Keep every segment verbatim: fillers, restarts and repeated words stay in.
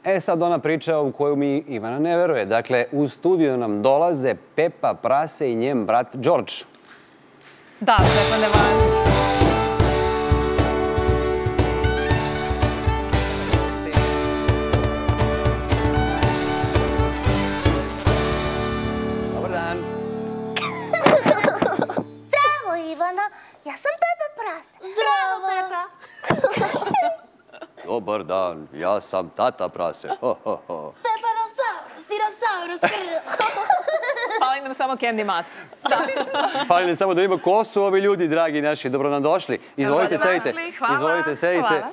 E sad ona priča u koju mi Ivana ne veruje. Dakle, u studiju nam dolaze Pepa Prase i njen brat Đorđ. Da, Pepa Nevanić. Dobar dan. Zdravo, Ivana. Ja sam Pepa Prase. Zdravo, Pepa. Dobar dan, ja sam tata Prase. Ho, ho, ho. Stepanosaurus, dinosaurus, krv. Fali nam samo Candy Mac. Fali nam samo da ima ko su ovi ljudi, dragi naši. Dobro nam došli. Izvolite, sedite. Izvolite, sedite.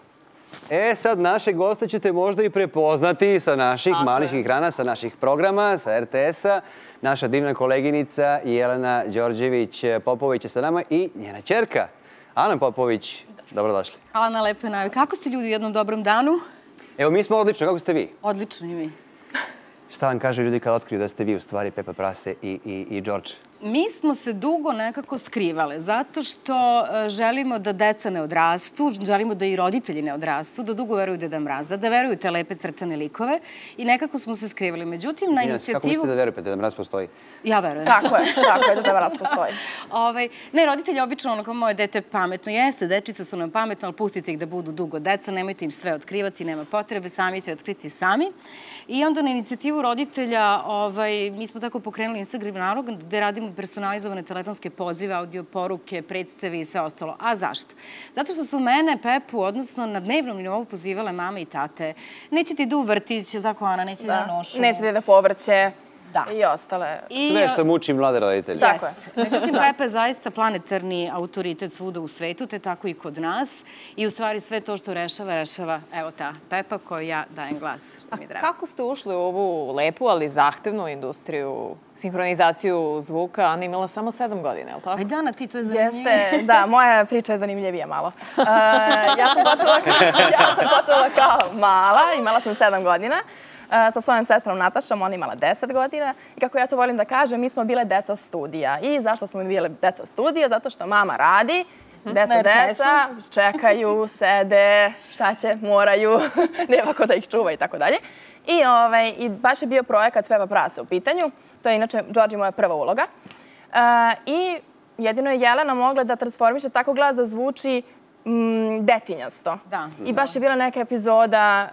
E, sad naše goste ćete možda i prepoznati sa naših malih ekrana, sa naših programa, sa er te esa. Naša divna koleginica Jelena Đorđević-Popović je sa nama i njena ćerka, Ana Popović. Dobrodošli. Hvala na lepoj najavi. Kako ste ljudi u jednom dobrom danu? Evo, mi smo odlično. Kako ste vi? Odlično i mi. Šta vam kažu ljudi kad otkriju da ste vi u stvari Pepa Prase i Đorđe? Mi smo se dugo nekako skrivale, zato što želimo da deca ne odrastu, želimo da i roditelji ne odrastu, da dugo veruju Deda Mraza, da veruju te lepe crtane likove i nekako smo se skrivali. Međutim, na inicijativu... Kako mislite da verujete da Deda Mraz postoji? Ja verujem. Tako je, tako je da Deda Mraz postoji. Ne, roditelji obično ono kao moje dete pametno jeste, dečica su nam pametno, ali pustite ih da budu dugo deca, nemojte im sve otkrivati, nema potrebe, sami će otkriti sami. I onda na inicijativu roditelja mi smo tako pokrenuli Instagram nalog gde radimo personalizovane telefonske pozive, audio poruke, predstave i sve ostalo. A zašto? Zato što su mene, Pepu, odnosno na dnevnom nivou pozivale mame i tate. Nećete idu u vrtić, ili tako, Ana, nećete da nošu. Nećete da povrće i ostale. Sve što muči mlade roditelje. Tako je. Međutim, Pepa je zaista planetarni autoritet svuda u svetu, te tako i kod nas. I u stvari sve to što rešava, rešava, evo ta Pepa koju ja dajem glas, što mi je drago. Kako ste ušli u ovu lepu, ali zahtevnu industriju, sinhronizaciju zvuka? Ana imala samo sedam godina, je li tako? Ajde, Ana, ti to je zanimljivo. Jeste, da, moja priča je zanimljivija malo. Ja sam počela kao mala, imala sam sedam godina. Sa svojom sestrom Natašom, ona imala deset godina. I kako ja to volim da kažem, mi smo bile deca studija. I zašto smo bile deca studija? Zato što mama radi, deca deca, čekaju, sede, šta će, moraju, nema ko da ih čuva i tako dalje. I baš je bio projekat Pepa Prase u pitanju. To je inače Đorđe moja prva uloga. I jedino je Jelena mogla da transformiše tako glas da zvuči detinjasto. I baš je bila neka epizoda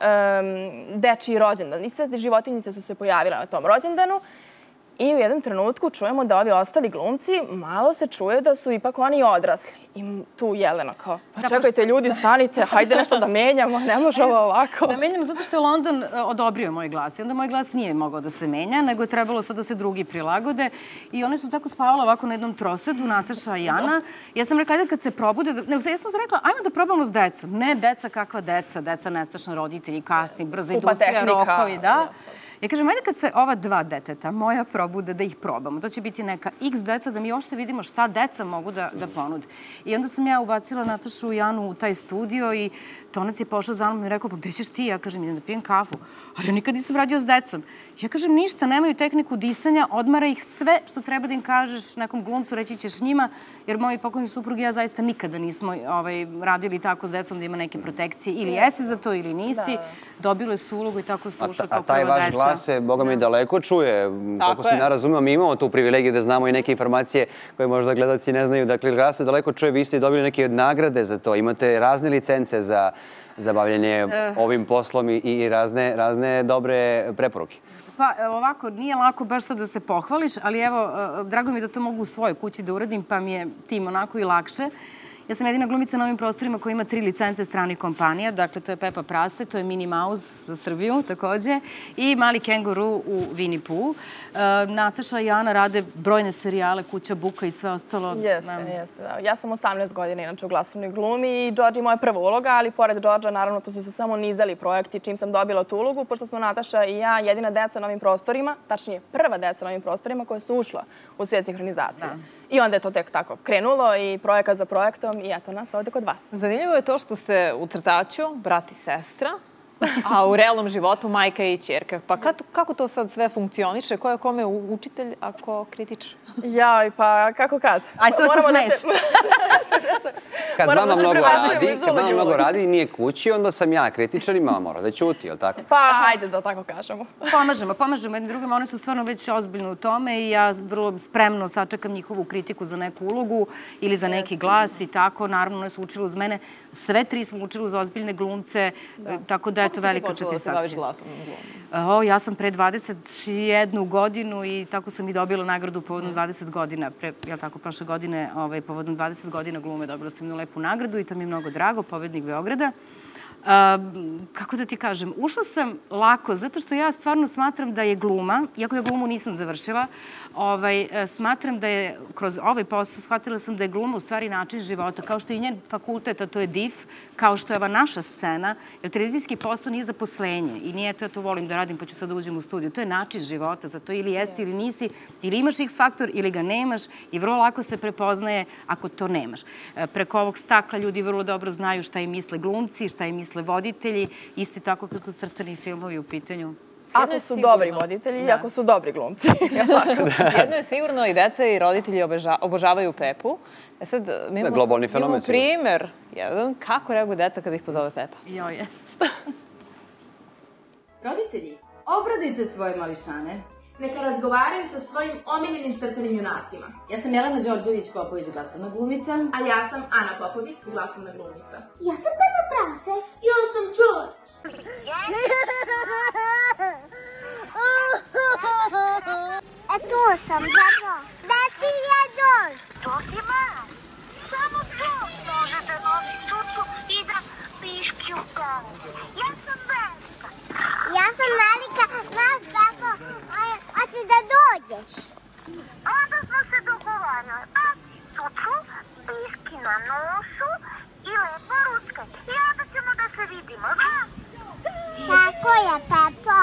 dečiji rođendan. I sve životinjice su se pojavile na tom rođendanu. I u jednom trenutku čujemo da ovi ostali glumci malo se čuje da su ipak oni odrasli. I tu Jelena kao, pa čekajte ljudi, stanite, hajde nešto da menjamo, ne može ovo ovako. Da menjamo zato što je London odobrio moj glas. I onda moj glas nije mogao da se menja, nego je trebalo sad da se drugi prilagode. I one su tako spavale ovako na jednom trosedu, Nataša i Ana. Ja sam rekla, ajde kad se probude, ja sam rekla, ajmo da probamo s decom. Ne, deca kakva deca, deca nestašna roditelji, kasni, brza industrija, rokovi, da. Ja kažem, ajde kad se ova dva deteta, moja probude, da ih probamo. To će biti neka x deca, da mi uopšte vidimo šta deca mogu da ponude. I onda sam ja ubacila Natašu i Anu u taj studio i Tonac je pošao za mnom i rekao, pa gde ćeš ti? Ja kažem, idem da pijem kafu. Ali ja nikad nisam radio s decom. Ja kažem, ništa, nemaju tehniku disanja, odmara ih sve što treba da im kažeš nekom glumcu, reći ćeš njima, jer moji pokojni suprug i ja zaista nikada nismo radili tako s decom da ima neke protekcije. Ili jesi za to ili nisi. Dobile su ulogu i tako su ušla kao prva deca. A taj vaš glas se, Boga mi, daleko čuje. Kako se ja razumeo, mi imamo tu privilegiju da znamo i neke informacije koje možda gledalci ne znaju. Dakle, glas se daleko čuje, vi ste dobili neke nagrade za to. Imate razne licence za za bavljanje ovim poslom i razne dobre preporuke. Pa ovako, nije lako baš sad da se pohvališ, ali evo, drago mi je da to mogu u svojoj kući da uradim, pa mi je tim onako i lakše. Ja sam jedina glumica na ovim prostorima koja ima tri licence stranih kompanija. Dakle, to je Pepa Prase, to je Minnie Mouse za Srbiju takođe i Mali kenguru u Winnie Pooh. Nataša i Ana rade brojne serijale, Kuća buka i sve ostalo. Jeste, jeste. Ja sam osamnaest godina inače u glasovnoj glumi i Đorđe je moja prva uloga, ali pored Đorđa, naravno, tu su se samo nizali projekti čim sam dobila tu ulogu, pošto smo Nataša i ja jedina deca na ovim prostorima, tačnije prva deca na ovim prostorima koja su ušla u svijet sinhronizacije. I onda je to tek tako krenulo i projekat za projektom i eto nas ovde kod vas. Zanimljivo je to što ste u crtaču, brat i sestra, A u realnom životu majka i ćerka. Pa kako to sad sve funkcioniše? Ko je kome učitelj, a ko kritičar? Jaj, pa kako kad? Aj sad ako smeš. Kad mama mnogo radi, kad mama mnogo radi i nije kući, onda sam ja kritičar i mama mora da ćuti, je li tako? Pa, hajde da tako kažemo. Pomažemo, pomažemo jedni drugima. One su stvarno već ozbiljno u tome i ja vrlo spremno sačekam njihovu kritiku za neku ulogu ili za neki glas i tako. Naravno, one su učile uz mene. Sve tri smo učili uz ozbiljne glumce, tako da je to velika satisfakcija. Kako si ti počela da se baviš glasom glumom? Ja sam pre dvadeset jednu godinu i tako sam i dobila nagradu povodom dvadeset godina. Ja tako, prošle godine, povodom dvadeset godina glume dobila sam jednu lepu nagradu i to mi je mnogo drago, pobednik Beograda. Kako da ti kažem, ušla sam lako, zato što ja stvarno smatram da je gluma, iako ja glumu nisam završila, smatram da je, kroz ovaj posao, shvatila sam da je gluma u stvari način života, kao što je i njen fakultet, a to je D I F, kao što je ova naša scena, jer televizijski posao nije zaposlenje i nije to, ja to volim da radim pa ću sad da uđem u studiju, to je način života, za to ili jesi ili nisi, ili imaš X faktor ili ga nemaš i vrlo lako se prepoznaje ako to nemaš. Preko ovog stakla ljudi vrlo dobro znaju šta im misle glumci, šta im misle voditelji, isto tako kad su crtani filmovi u pitanju. Ako su dobri voditelji i ako su dobri glumci. Jedno je sigurno i deca i roditelji obožavaju Pepu. E sad, mi imamo primer jedan kako reaguju deca kada ih pozove Pepa. Jo, jest. Roditelji, obradujte svoje mališane. Neka razgovaraju sa svojim omiljenim crtanim junacima. Ja sam Jelena Đorđević-Popović, glasovna glumica. A ja sam Ana Popović, glasovna glumica. Ja sam Pepa Prase. Ja sam Đorđ. E tu sam, Pepa. Da ti je Đorđ? To ti mama. Samo tu može da nosi čuču i da piški u glavu. Ja sam Velika. Ja sam Velika, nas Pepa. A ti da dođeš? Onda smo se dogovarali. A čuču, piški na nosu i lepo ručkaj. I onda ćemo da se vidimo, da? Tako je, Pepo.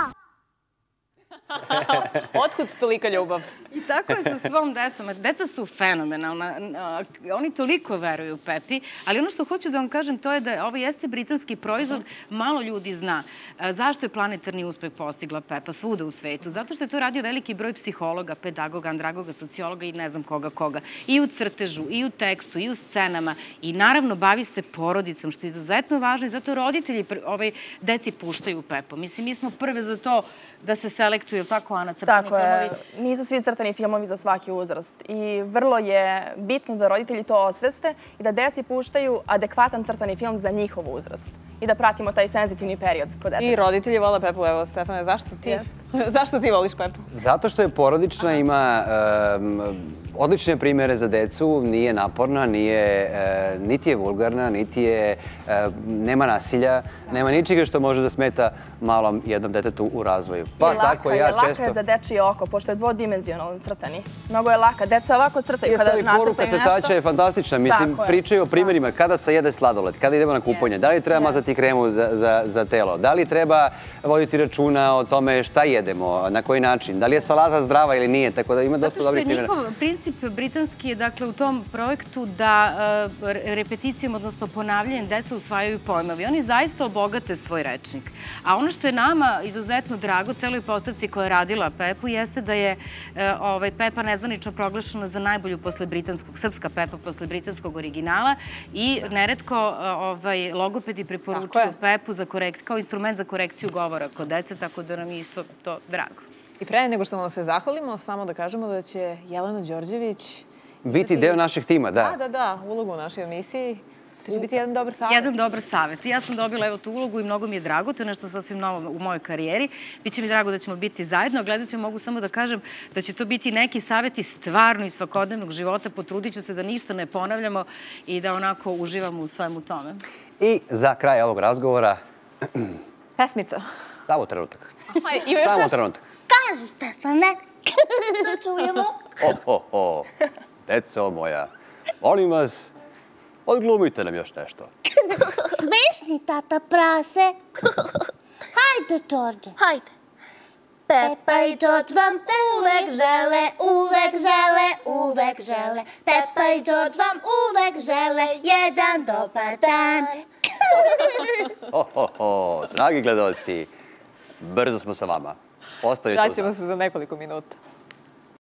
Otkud tolika ljubav? I tako je sa svom decom. Deca su fenomenalna. Oni toliko veruju Pepi, ali ono što hoću da vam kažem to je da ovo jeste britanski proizvod, malo ljudi zna. Zašto je planetarni uspeh postigla Pepa svuda u svetu? Zato što je to radio veliki broj psihologa, pedagoga, andragoga, sociologa i ne znam koga koga. I u crtežu, i u tekstu, i u scenama. I naravno bavi se porodicom, što je izuzetno važno i zato roditelji deci puštaju Pepu. Mislim, mi smo prve za to da se selektuju, tako Ana, crtani filmovi? Tako je. Nisu svi crtani filmovi za svaki uzrast. I vrlo je bitno da roditelji to osveste i da deci puštaju adekvatan crtani film za njihov uzrast. I da pratimo taj senzitivni period kod deteta. I roditelji vole Pepu. Evo, Stefane, zašto ti? Zašto ti voliš Pepu? Zato što je porodična, ima odlične primjere za decu, nije naporna, niti je vulgarna, niti je, nema nasilja, nema ničega što može da smeta malom jednom detetu u razvoju. Pa tako ja često... Laka je za dečije oko, pošto je dvodimenzionalno crtani. Mnogo je laka. Deca ovako crtaju kada nacrtaju nešto. Poruka crtača je fantastična. Mislim, pričaju o primjerima kada se jede sladoled, kada idemo na kupanje, da li treba mazati kremu za telo, da li treba voditi računa o tome šta jedemo, na koji način, da li je salata zdrava ili nije, tako da ima dosta dobrih primjera. Zato što je njihov princip britanski je, dakle, u tom projektu da repeticijom, odnosno ponavljanjem, deca usvajaju pojmovi. Oni zaista obogate svoj rečnik. A ono što je nama izuzetno drago, celoj postavci koja je radila Pepu, jeste da je Pepa nezvanično proglašena za najbolju posle britanskog, srpska Pepa posle britanskog originala i neretko logopedi preporučuju Pepu kao instrument za korekciju govora kod dece, tako da nam je isto to drago. I pre nego što vam se zahvalimo, samo da kažemo da će Jelena Đorđević biti deo našeg tima, da. Da, da, da, ulogu u našoj emisiji. To će biti jedan dobar savjet. Jedan dobar savjet. Ja sam dobila evo tu ulogu i mnogo mi je drago. To je nešto sasvim novo u mojoj karijeri. Biće mi drago da ćemo biti zajedno. Gledat ćemo, mogu samo da kažem da će to biti neki savjeti stvarno iz svakodnevnog života. Potrudit ću se da ništa ne ponavljamo i da onako uživamo u svemu tome. I za kraj ovog razgovora... Pesmica. Samo trenutak. Samo trenutak. Kaži, Stefane. Da čujemo. O, o, o. Deco moja, molim vas, odglumite nam još nešto. Smešni, tata Prase. Hajde, Đorđe. Hajde. Pepa i Đorđe vam uvek žele, uvek žele, uvek žele. Pepa i Đorđe vam uvek žele jedan dobar dan. Dragi gledalci, brzo smo sa vama. Ostanite uz nas. Vraćamo se za nekoliko minuta.